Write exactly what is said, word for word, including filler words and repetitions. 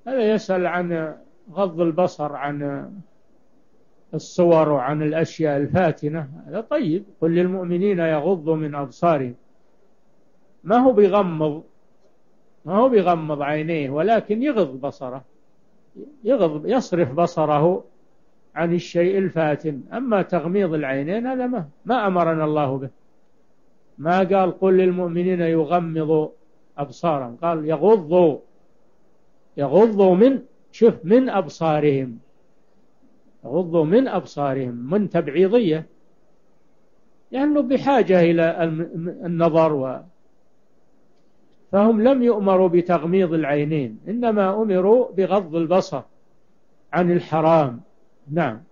هذا يسأل عن غض البصر عن الصور وعن الأشياء الفاتنة، هذا طيب. قل للمؤمنين يغضوا من أبصارهم، ما هو بيغمض ما هو بيغمض عينيه، ولكن يغض بصره، يغض يصرف بصره عن الشيء الفاتن. أما تغميض العينين هذا ما, ما أمرنا الله به. ما قال قل للمؤمنين يغمضوا أبصارهم، قال يغضوا يغضوا من شوف من أبصارهم، يغضوا من أبصارهم، من تبعيضية، لأنه بحاجة إلى النظر و... فهم لم يؤمروا بتغميض العينين، إنما أمروا بغض البصر عن الحرام. نعم.